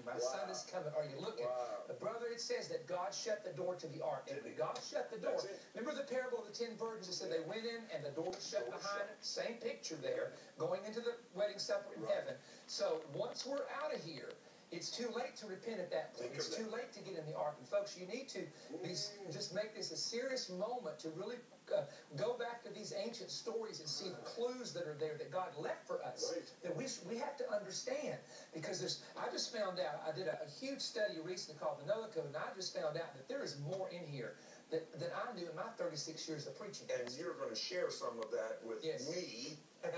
My son is coming. Are you looking? Brother, it says that God shut the door to the ark. And when God shut the door, remember the parable of the 10 virgins? It said they went in and the door was shut behind it. Same picture there, going into the wedding supper in heaven. So once we're out of here, it's too late to repent at that point. It's too late to get in the ark. And folks, you need to just make this a serious moment to really go back to these ancient stories and see the clues that are there that God left for us. That we have to understand. Because I just found out, I did a huge study recently called the Noah Code, and I just found out that there is more in here than I knew in my 36 years of preaching. And you're going to share some of that with me.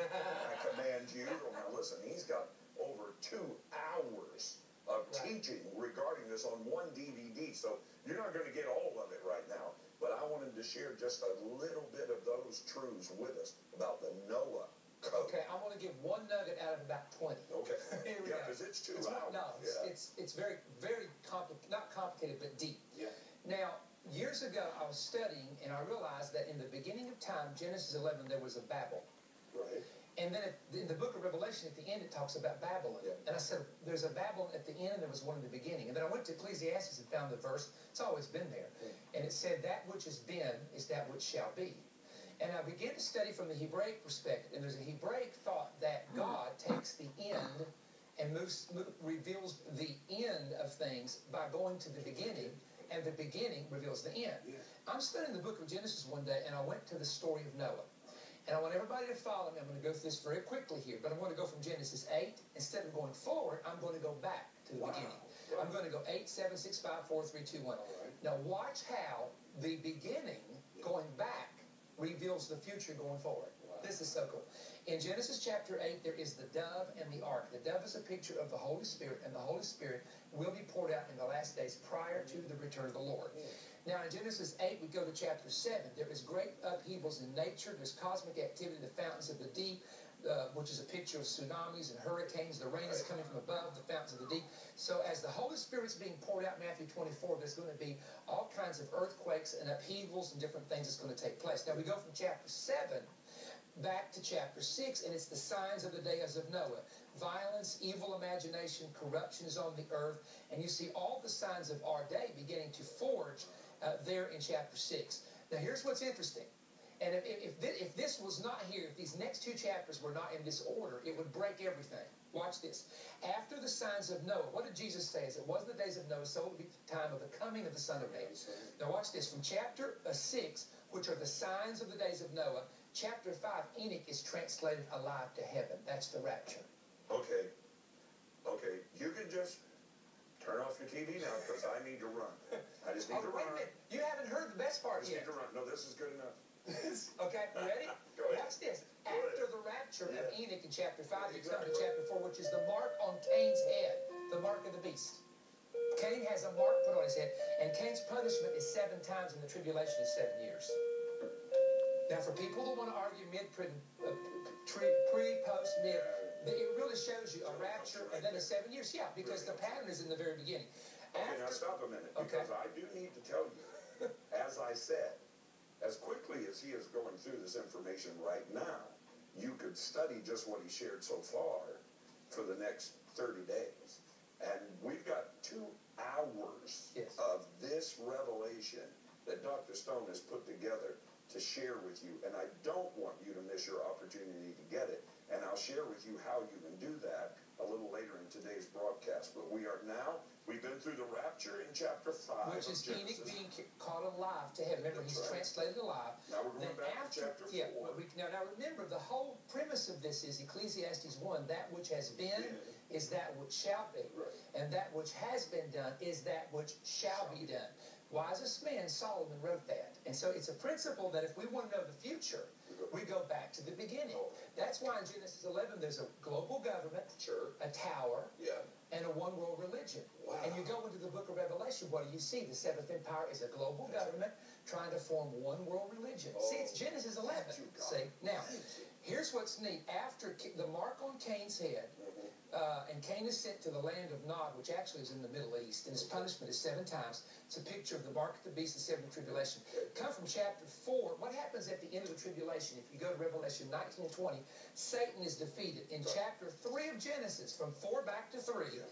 I command you. Now listen, he's got over 2 hours of teaching regarding this on one DVD, so you're not going to get all of it right now. But I want him to share just a little bit of those truths with us about the Noah Code. Okay, I'm going to give one nugget out of about 20. Okay. Yeah, because it's 2 hours. No, it's very, very complicated, not complicated, but deep. Yeah. Now, years ago, I was studying, and I realized that in the beginning of time, Genesis 11, there was a Babel. Right. And then in the book of Revelation, at the end, it talks about Babylon. Yeah. And I said, there's a Babylon at the end, and there was one in the beginning. And then I went to Ecclesiastes and found the verse. It's always been there. And it said, that which has been is that which shall be. And I began to study from the Hebraic perspective. And there's a Hebraic thought that God takes the end and reveals the end of things by going to the beginning. And the beginning reveals the end. Yeah. I'm studying the book of Genesis one day, and I went to the story of Noah. And I want everybody to follow me. I'm going to go through this very quickly here, but I'm going to go from Genesis 8. Instead of going forward, I'm going to go back to the beginning. I'm going to go 8, 7, 6, 5, 4, 3, 2, 1. Now watch how the beginning going back reveals the future going forward. This is so cool. In Genesis chapter 8, there is the dove and the ark. The dove is a picture of the Holy Spirit, and the Holy Spirit will be poured out in the last days prior to the return of the Lord. Now, in Genesis 8, we go to chapter 7. There is great upheavals in nature. There's cosmic activity, the fountains of the deep, which is a picture of tsunamis and hurricanes. The rain is coming from above, the fountains of the deep. So as the Holy Spirit's being poured out in Matthew 24, there's going to be all kinds of earthquakes and upheavals and different things that's going to take place. Now, we go from chapter 7 back to chapter 6, and it's the signs of the days of Noah. Violence, evil imagination, corruption is on the earth, and you see all the signs of our day beginning to forge there in chapter 6. Now, here's what's interesting. And if this was not here, if these next 2 chapters were not in this order, it would break everything. Watch this. After the signs of Noah, what did Jesus say? As it was in the days of Noah, so will be the time of the coming of the Son of Man. Now, watch this. From chapter 6, which are the signs of the days of Noah, chapter 5, Enoch is translated alive to heaven. That's the rapture. Okay. Okay. You can just turn off your TV now because I need to run. I just need to run. Wait a minute. You haven't heard the best part yet. I just need to run. No, this is good enough. Okay, you ready? Go ahead. Watch this. After the rapture of Enoch in chapter 5, you come to chapter 4, which is the mark on Cain's head, the mark of the beast. Cain has a mark put on his head, and Cain's punishment is 7 times, and the tribulation is 7 years. Now, for people who want to argue pre, post, mid, it really shows you a rapture and then a 7 years. Yeah, because the pattern is in the very beginning. Okay, now stop a minute, because I do need to tell you, as I said, as quickly as he is going through this information right now, you could study just what he shared so far for the next 30 days. And we've got 2 hours of this revelation that Dr. Stone has put together to share with you. And I don't want you to miss your opportunity to get it. And I'll share with you how you can do that a little later in today's broadcast. But we've been through the rapture in chapter 5. Which is Enoch being caught alive to heaven. Remember, he's translated alive. Now we're going back to chapter 4. Yeah, now remember, the whole premise of this is Ecclesiastes 1, that which has been is that which shall be. And that which has been done is that which shall be done. Wisest man, Solomon, wrote that. And so it's a principle that if we want to know the future, we go back to the beginning. That's why in Genesis 11, there's a global government, a tower, and a one-world religion. And you go into the book of Revelation, what do you see? The 7th empire is a global government trying to form one-world religion. See, it's Genesis 11. See? Now, here's what's neat. After the mark on Cain's head, and Cain is sent to the land of Nod, which actually is in the Middle East, and his punishment is 7 times. It's a picture of the mark of the beast, the 7th tribulation. Come from chapter 4. What happens at the end of the tribulation? If you go to Revelation 19 and 20, Satan is defeated. In chapter 3 of Genesis, from 4 back to 3,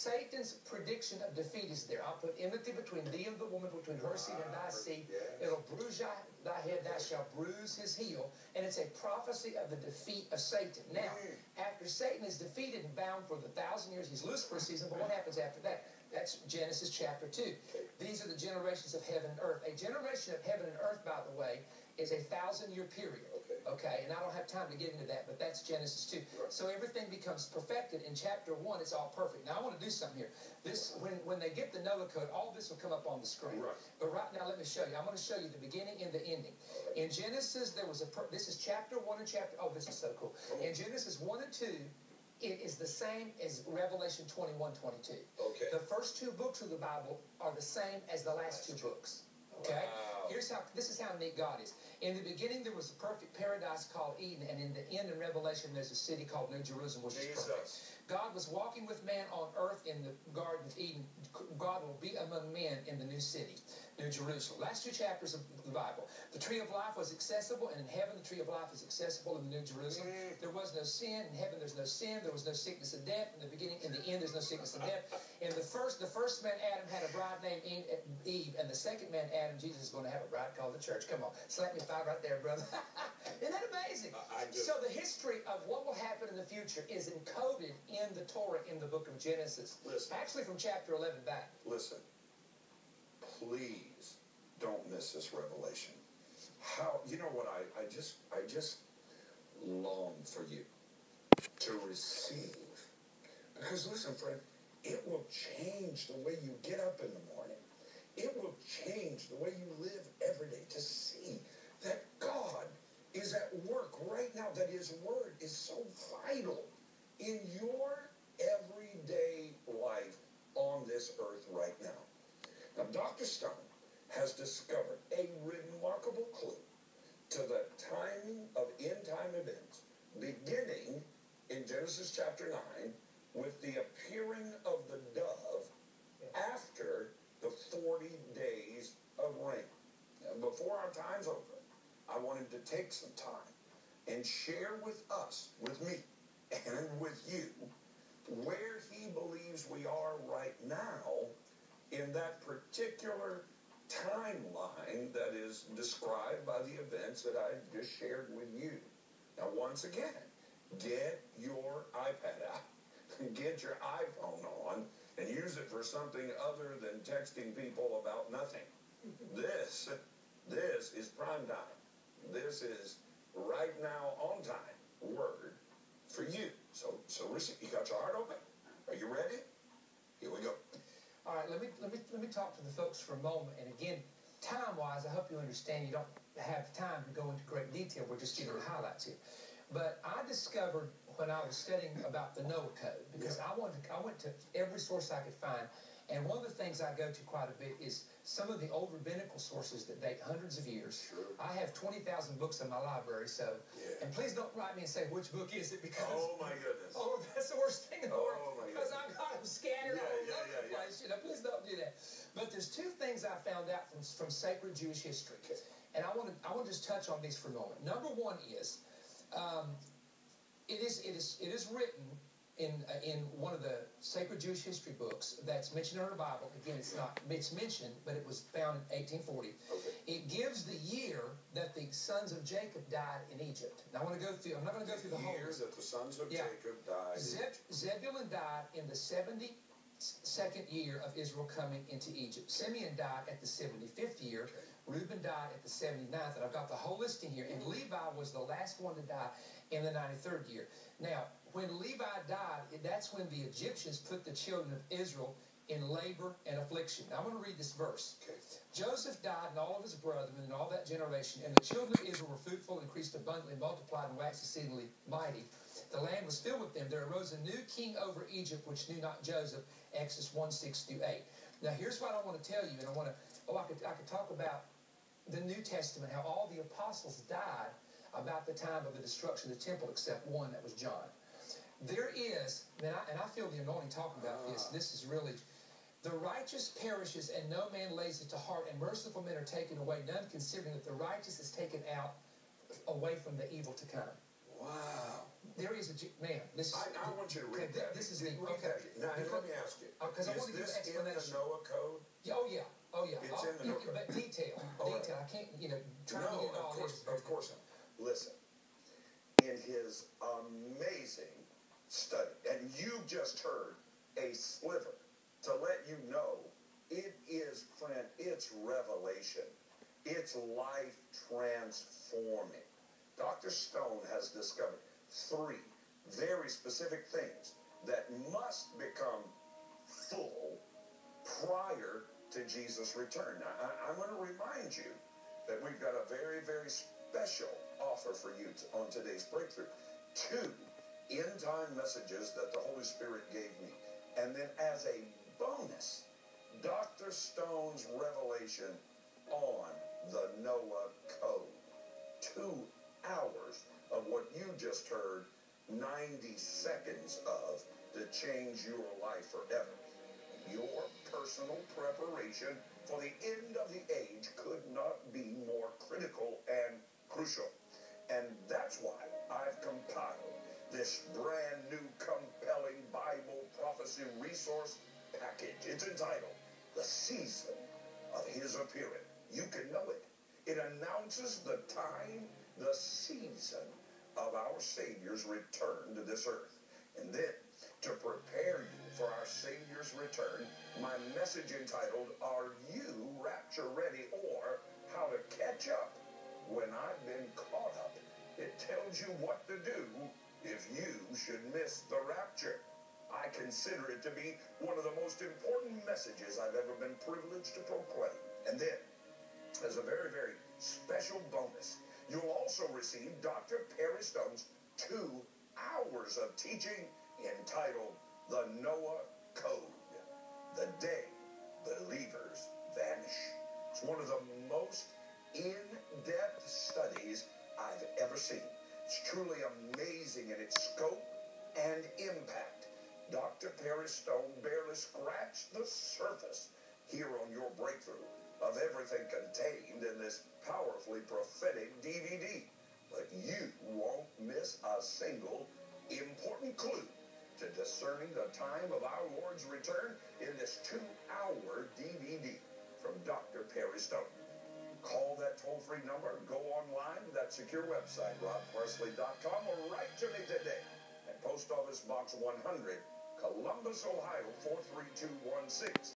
Satan's prediction of defeat is there. I'll put enmity between thee and the woman, between her seed and thy seed. It'll bruise thy head, thou shalt bruise his heel. And it's a prophecy of the defeat of Satan. Now, after Satan is defeated and bound for the 1,000 years, he's loose for a season, but what happens after that? That's Genesis chapter 2. These are the generations of heaven and earth. A generation of heaven and earth, by the way, is a 1,000-year period. Okay, and I don't have time to get into that, but that's Genesis 2. So everything becomes perfected. In chapter 1, it's all perfect. Now, I want to do something here. This, when they get the Noah code, all this will come up on the screen. But right now, let me show you. I'm going to show you the beginning and the ending. In Genesis, there was this is chapter 1 and chapter, oh, this is so cool. In Genesis 1 and 2, it is the same as Revelation 21:22. Okay. The first 2 books of the Bible are the same as the last 2 books. Okay? Wow. This is how neat God is. In the beginning, there was a perfect paradise called Eden, and in the end in Revelation, there's a city called New Jerusalem, which is perfect. God was walking with man on earth in the Garden of Eden. God will be among men in the new city, New Jerusalem. Last 2 chapters of the Bible. The tree of life was accessible, and in heaven the tree of life is accessible in the New Jerusalem. There was no sin. In heaven there's no sin. There was no sickness and death. In the beginning, in the end, there's no sickness and death. And the first man, Adam, had a bride named Eve, and the second man, Adam, Jesus, is going to have a bride called the church. Come on. Slap me 5 right there, brother. Isn't that amazing? So the history of what will happen in the future is encoded in the Torah in the book of Genesis. Listen. Actually from chapter 11 back. Listen. Please don't miss this revelation. How, you know what, I just long for you to receive. Because listen, friend, it will change the way you get up in the morning. It will change the way you live every day, to see that God is at work right now, that his word is so vital in your everyday life on this earth right now. Now, Dr. Stone has discovered a remarkable clue to the timing of end-time events, beginning in Genesis chapter 9 with the appearing of the dove after the 40 days of rain. Now, before our time's over, I wanted to take some time and share with us, with me, and with you, where he believes we are right now in that particular timeline that is described by the events that I just shared with you. Now, once again, get your iPad out, get your iPhone on, and use it for something other than texting people about nothing. This is prime time. This is right now on time word for you. So listen, you got your heart open? Are you ready? Here we go. All right, let me talk to the folks for a moment. And again, time-wise, I hope you understand you don't have time to go into great detail. We're just giving highlights here. But I discovered when I was studying about the Noah Code, because I went to every source I could find, and one of the things I go to quite a bit is some of the old rabbinical sources that date hundreds of years. I have 20,000 books in my library, so, and please don't write me and say, which book is it, because, oh my goodness. Oh, that's the worst thing in the world, because I've got them scattered all over the place, you know, please don't do that. But there's 2 things I found out from sacred Jewish history, and I want to just touch on these for a moment. Number 1 is, it is written in one of the sacred Jewish history books that's mentioned in our Bible. Again, it's mentioned, but it was found in 1840. It gives the year that the sons of Jacob died in Egypt. Now I'm not going to go through the whole year that the sons of Jacob died. Zebulun died in the 72nd year of Israel coming into Egypt. Simeon died at the 75th year. Reuben died at the 79th, and I've got the whole listing here. And Levi was the last one to die in the 93rd year. Now, when Levi died, that's when the Egyptians put the children of Israel in labor and affliction. Now, I'm going to read this verse. Joseph died, and all of his brethren, and all that generation, and the children of Israel were fruitful, increased abundantly, multiplied, and waxed exceedingly mighty. The land was filled with them. There arose a new king over Egypt, which knew not Joseph. Exodus 1:6-8. Now, here's what I want to tell you, and I could talk about the New Testament, how all the apostles died about the time of the destruction of the temple, except one, that was John. There is, and I feel the anointing talking about this. This is really, the righteous perishes, and no man lays it to heart, and merciful men are taken away, none considering that the righteous is taken out away from the evil to come. Wow. There is a man. This is, I want you to read that. This is the Read that. Now, let me ask you. Because I want to give an explanation. Is this in the Noah code? Yeah, oh yeah. Oh yeah. It's in the Noah code. But detail. Detail. I can't, try to get all this. Of course not. Listen. In his amazing study, and you just heard a sliver to let you know it is, friend, it's revelation. It's life transforming. Dr. Stone has discovered 3 very specific things that must become full prior to Jesus' return. Now, I'm going to remind you that we've got a very, very special offer for you on today's breakthrough. 2 end-time messages that the Holy Spirit gave me. And then as a bonus, Dr. Stone's revelation on the Noah Code. 2 hours of what you just heard, 90 seconds of, to change your life forever. Your personal preparation for the end of the age could not be more critical and crucial. And that's why I've compiled this brand new compelling Bible prophecy resource package. It's entitled The Season of His Appearing. You can know it. It announces the time, the season of our Savior's return to this earth. And then, to prepare you for our Savior's return, my message entitled, Are You Rapture Ready? Or How to Catch Up When I've Been Caught Up. It tells you what to do if you should miss the rapture. I consider it to be one of the most important messages I've ever been privileged to proclaim. And then, as a very, very special bonus, you'll also receive Dr. Perry Stone's 2 hours of teaching entitled The Noah Code, The Day Believers Vanish. It's one of the most in-depth studies I've ever seen. It's truly amazing in its scope and impact. Dr. Perry Stone barely scratched the surface here on your breakthrough of everything contained in this powerfully prophetic DVD. But you won't miss a single important clue to discerning the time of our Lord's return in this 2-hour DVD from Dr. Perry Stone. Call that toll-free number, go online to that secure website, rodparsley.com, or write to me today at Post Office Box 100, Columbus, Ohio, 43216.